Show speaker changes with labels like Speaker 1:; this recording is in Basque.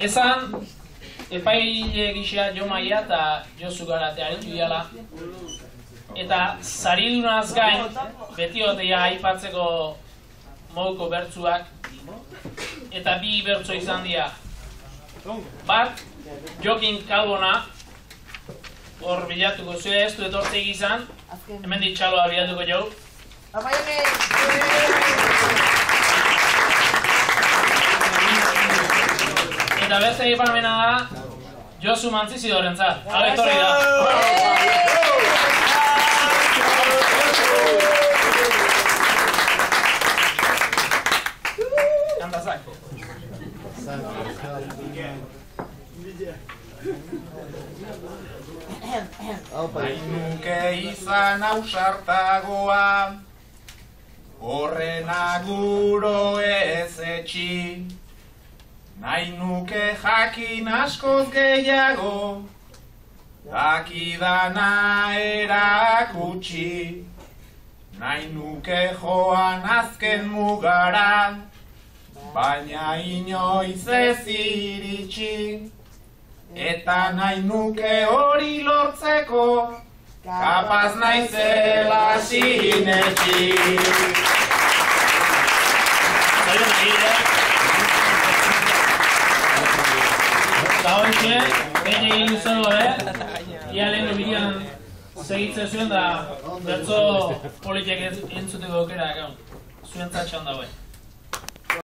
Speaker 1: Esan, epaile gisa Jo Maia eta Josu Garatea aritu diala. Eta saridunaz gain, beti otea aipatzeko moduko bertsuak. Eta bi bertso izan dira. Bat, Jokin Kalbona, hor bilatuko zure ez du etortzeik izan, hemen ditxaloa bilatuko jau. Eta beste eipamena da, Josu Mantzizidorentzat. Hau etorri da. Kantazak.
Speaker 2: Nuke izan ausartagoa, horren aguro ez etxi. Nahi nuke jakin askoz gehiago, dakidana erakutsi. Nahi nuke joan azken mugara, baina inoiz ez iritsi. Eta nahi nuke hori lortzeko, kapaz naizela sinetxi.
Speaker 1: Eta hoxe, behin egin zuen ia lehen bidean segitzen zuen da bertso politiak entzuteko aukera zuen zatxan dagoen.